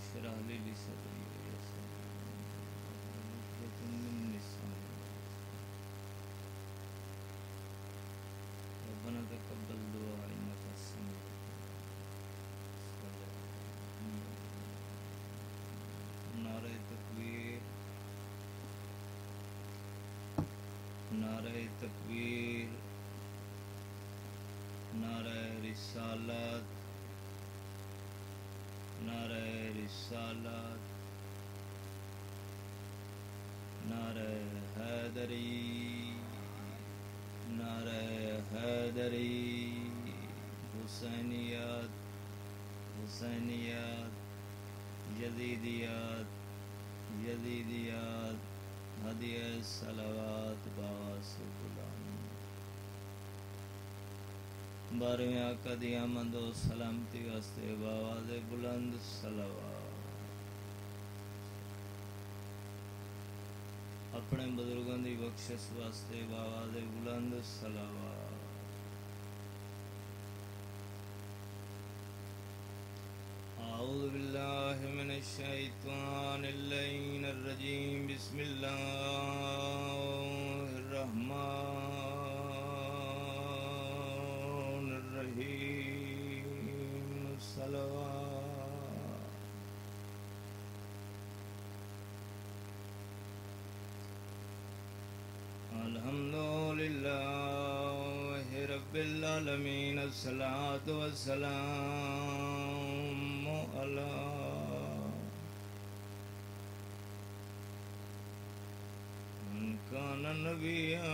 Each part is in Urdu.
اشرح لي صدري ويسر لي أمري واحلل عقدة من لساني ربنا تقبل دعاء إنك السميع الدعاء. نعرہ تکبیر، نعرہ تکبیر، نعرہ رسالت، نعرہ رسالت، نعرہ حیدری، نعرہ حیدری، حسینیت، حسینیت، یزیدیت، یزیدیت، ہدیہ صلوات باس غلام. بارہویں آقا دی آمد و سلامتی واسطے بآواز بلند صلوات. اپنے بزرگوں دی بخشش واسطے بآواز بلند صلوات. اعوذ باللہ من الشیطان اللعین الرجیم. بسم اللہ الرحمن الرحیم. صلوات. الحمدللہ رب العالمین. الصلاۃ والسلام علی من کان نبیا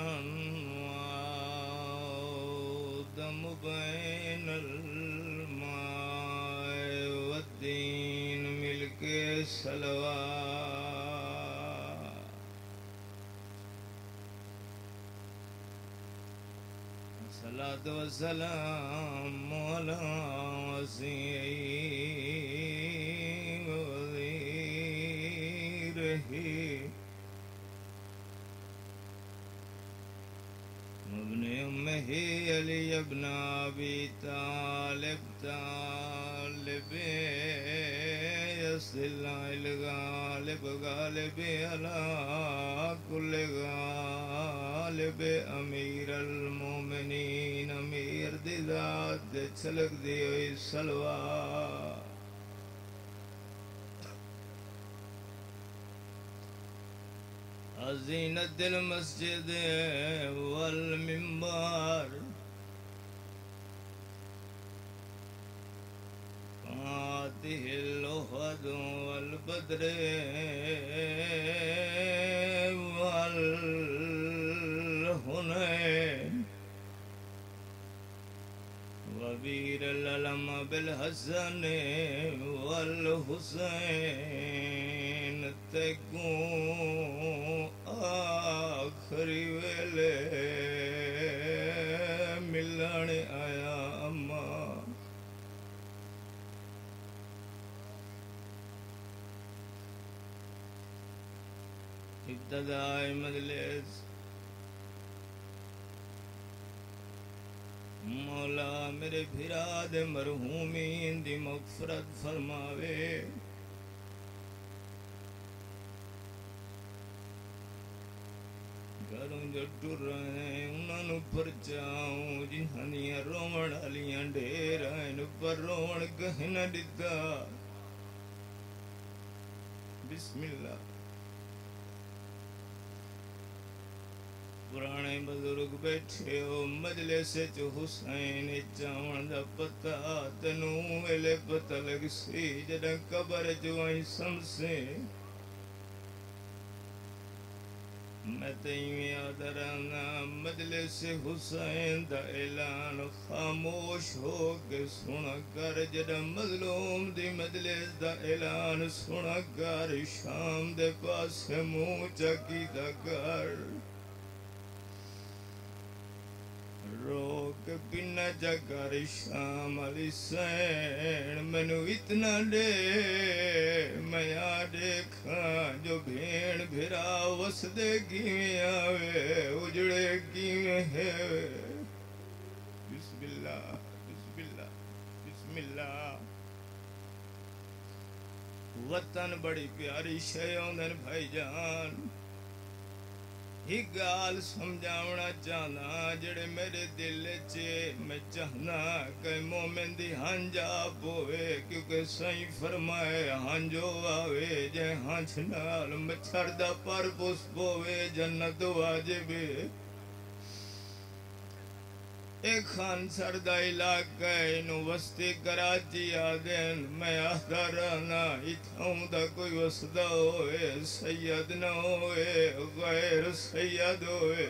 وآدم بین الماء والدین. مل کے صلوات. الصلاۃ والسلام علی وسیع وزیرہ ابن امہ علی ابن ابی طالب. طالب یصل الغالب غالب علی کل غالب. امیر المومنین امیر دی ذات دے چھلک دی ہوئی صلوات. زینت المسجد والمنبر فاتح الأحد والبدر والحنين وبير العلم بالحسن والحسين. تکوں آخری ویلے ملن آیا اما. ابتدائی مجلس مولا میرے بھرا دے مرحومین دی مغفرت فرماوے. گھروں جو ٹر رہے انہاں نو پرچاؤں جنہاں دیاں رومن والیاں ڈھیر ہیں پر رومن کہیں نہ ڈتا. بسم اللہ. پرانے بزرگ بیٹھے ہو مجلس چ حسین چاون دا پتہ تینوں ویلے پتہ لگ سی جدوں قبر چ آئی سمسے. میں تیوں یاد رہنا مجلس حسین دا اعلان خاموش ہو کے سنا کر. جدوں مظلوم دی مجلس دا اعلان سنا کر شام دے پاسے منہ چکیتا کر. روک پینا جگر شام علی سین. مینو اتنا دے میں دیکھاں جو بھیڑ بھرا وسدے کیویں آوے اجڑے کیویں ہے. بسم اللہ بسم اللہ بسم اللہ. وطن بڑی پیاری شے ہوندن بھائی جان. ایک گال سمجھاونا چاہنا جڑے میرے دل چے میں چاہنا کہ مومن دی ہنجاب ہوئے کیونکہ سائیں فرمائے ہنجو آوے جے ہنچ نال مچھر دا پر پس پوے جنت واجبے. ایک خان سردہ علاقہ انہوں وستی کراچی آدین میں آدھا رہنا اتھاؤں دا کوئی وسدہ ہوئے سید نہ ہوئے غیر سید ہوئے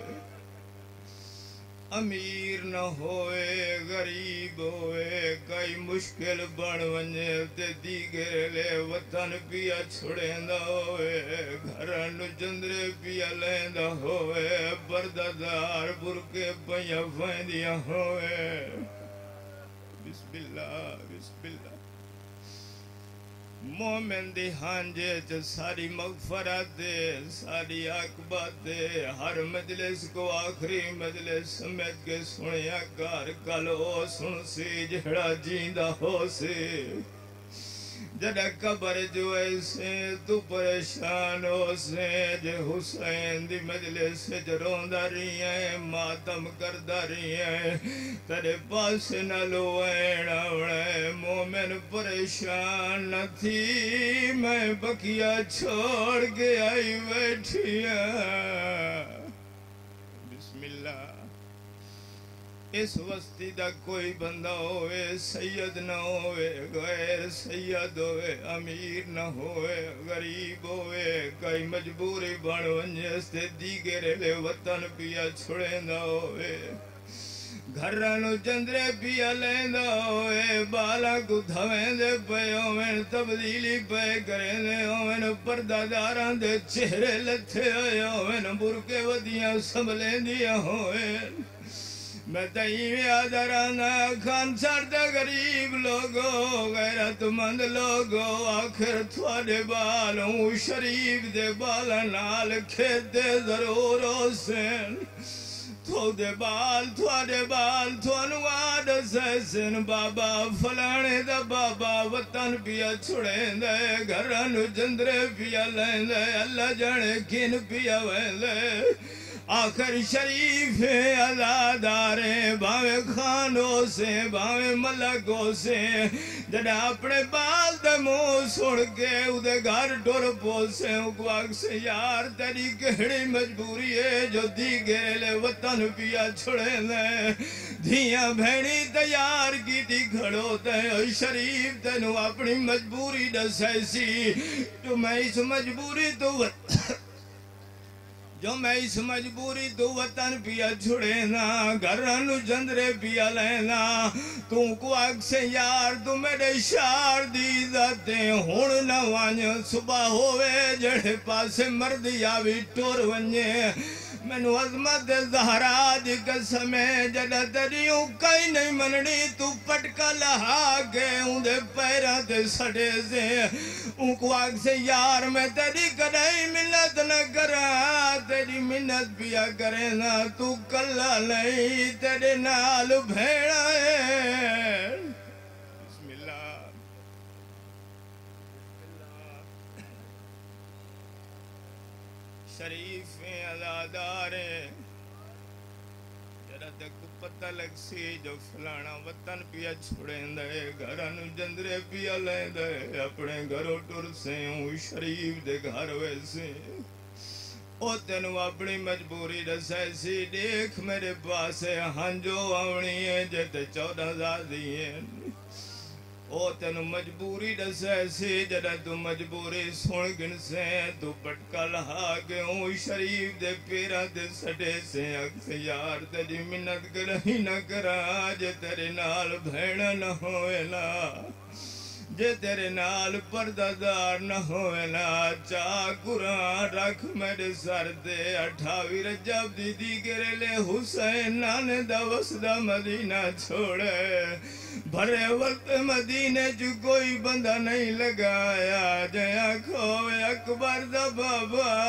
امیر نہ ہوئے غریب ہوئے کئی مشکل بن ونجے تے دیگر لے وطن پیا چھڑیندا ہوئے گھران جندرے پیا لیندہ ہوئے بردادار برکے پیا فائدیاں ہوئے. بسم اللہ بسم اللہ. مومن دی ہانجے چ ساری مغفرت دے ساری عاقبت دے ہر مجلس کو آخری مجلس سمیت کے سنیا کار کل او سن سی جڑا جیندہ ہو سی. جڑا قبر جو ایسے تو پریشان ہو سے جے حسین دی مجلس سے روندہ رہی ہیں ماتم کردہ رہی ہیں تیرے پاس نہ لوئین آوڑے مومن پریشان نہ تھی میں بکیا چھوڑ کے آئی بیٹھیا. بسم اللہ. اس وستی دا کوئی بندہ ہوئے سید نہ ہوئے غیر سید ہوئے امیر نہ ہوئے غریب ہوئے کئی مجبوری بن ونجس تے دیگرے لے وطن پیا چھڑیندا ہوئے گھرانو جندرے پیا لیندہ ہوئے بالا کو دھویں دے پے ہوئن تبدیلی پے کریں دے ہوئن پرداداران دے چہرے لتھے ہوئن برکے ودیاں سنبھلیں دیا ہوئن. میں تئیں یاد رانا خان سرد غریب لوگو غیرت مند لوگو آخر تھوڑے بالوں شریف دے بالا نال کھیتے ضرور حسین تھوڑے بال تھوانو آد سیسن بابا فلانے دا بابا وطن پیا چھڑیں دے گھران جندرے پیا لیں دے اللہ جانے کن پیا وین دے آخر شریف عزاداریں باوے خانوں سے باوے ملکوں سے جڑا اپنے بال دے منہ سڑ کے ادھے گھر ٹور پوسے کو سے یار تیری کہڑی مجبوری ہے جو دیگرے لے وطن پیا چھڑے لے دھیاں بھینی تیار کی تھی کھڑو تے شریف تینو اپنی مجبوری دسے سی جو میں اس مجبوری تو وطن پیا چھڑے نا گھرانو جندرے پیا لینا تو کو آگ سے یار تو میرے شار دی ذاتیں ہون نہ وانیا صبح ہوئے جڑے پاسے مردی آوی ٹور ونجے مینو عظمت زہرا دی قسمیں جڑا تریوں کئی نہیں مننی تو پٹکا لہا کے ان دے پیرہ تے سڑے سے ان کو آگ سے یار میں تیری کدائی منت نہ کرا تیری منت پیا کرے نا تو کلا نہیں تیرے نال بھیڑا ہے. بسم اللہ. شریف عزاداریں جرا تک پتہ لگ سی جو فلانا وطن پیا چھوڑیں دے گھرانو جندرے پیا لیں دے اپنے گھروں ٹر سے ہوں شریف دے گھر ویسے او تینو اپنی مجبوری رسے سی دیکھ میرے پاسے ہنجو آونی ہے جیتے 14 دی ہیں او تینو مجبوری دسے سی جڑا تو مجبوری سن گن سے تو پٹکا لہا کے ہوں شریف دے پیرا دے سٹے سے اکس یار تیری منت کرہی نہ کرا جے تیرے نال بھیڑا نہ ہوئے نا جے تیرے نال پردادار نہ ہوئے نا چاہ قرآن رکھ میرے سر دے 28 رجب دی دیگرے لے حسین نانے دا وسدہ مدینہ چھوڑے بھرے وقت مدینے جو کوئی بندہ نہیں لگایا جیا کھوئے اکبر دا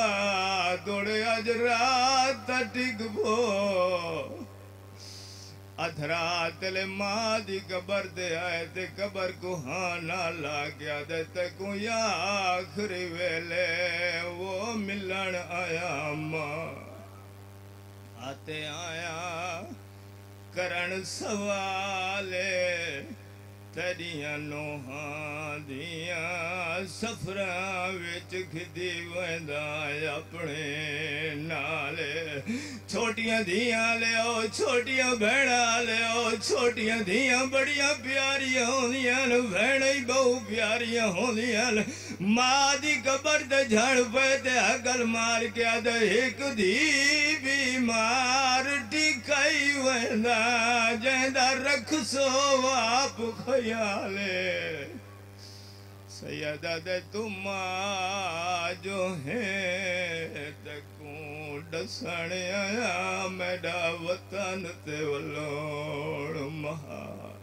بابا توڑے آج رات ٹک بو ادھرا تلے ماں دی قبر دے آئے تے قبر کو ہاں نہ لا گیا دے تکو یا آخری ویلے وہ ملن آیا ماں آتے آیا کرن سوالے تیریاں نوہاں دیاں سفراں وچ کھدی ویندا اپنے نالے چھوٹیاں دھیاں لے آؤ چھوٹیاں بھیڑاں لے آؤ چھوٹیاں دھیاں بڑیاں پیاریاں ہوندیاں بھیڑاں ہی بہو پیاریاں ہوندیاں ماں دی قبر تے جھڑ پے تے عقل مار کے آدھے ایک دھی بیمار ٹکائی ویندا جیندا رکھ سو آپ خیالے سیدہ دے تم جو ہیں تکوں ڈسن آیا میڈا وطن تے ولوڑ مہا